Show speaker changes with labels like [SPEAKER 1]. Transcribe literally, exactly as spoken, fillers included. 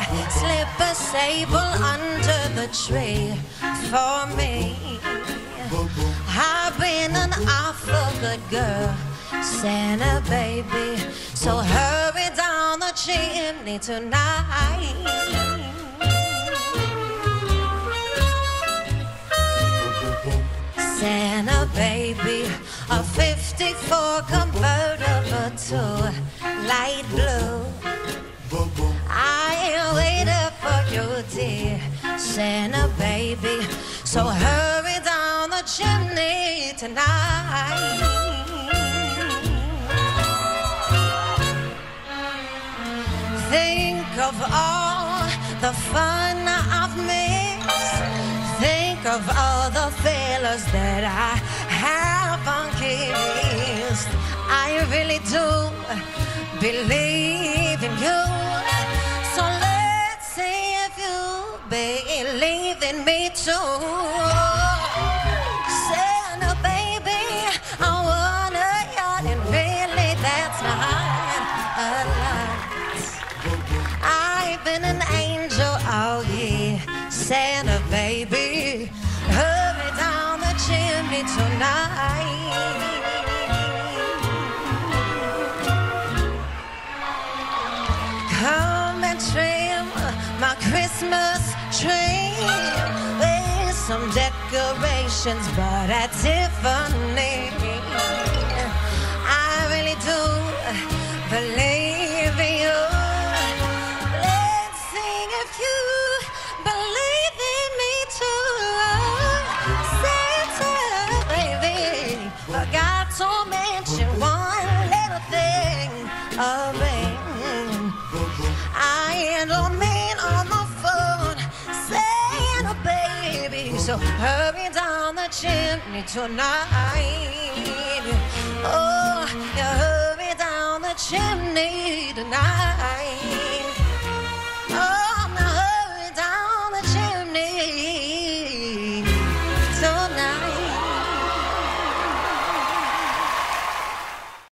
[SPEAKER 1] slip a sable under the tree for me. I've been an awful good girl, Santa baby, so hurry down the chimney tonight. Santa baby, a fifty-four convertible to light blue. I ain't waiting for you, dear Santa baby, so hurry down the chimney tonight. Think of all the fun I've missed. Think of all the failures that I haven't kissed. I really do believe in you. So let's see if you believe in me too. Santa baby, I wanna yacht, and really that's not a lot. I've been an angel all year, Santa baby, hurry down the chimney tonight. Come and trim my Christmas tree with some decorations bought at Tiffany. I really do believe in you. Let's sing if you believe in me too. Santa baby, I got to mention one little thing of it. I don't mean on the phone, Santa baby, so hurry down the chimney tonight. Oh, you hurry down the chimney tonight.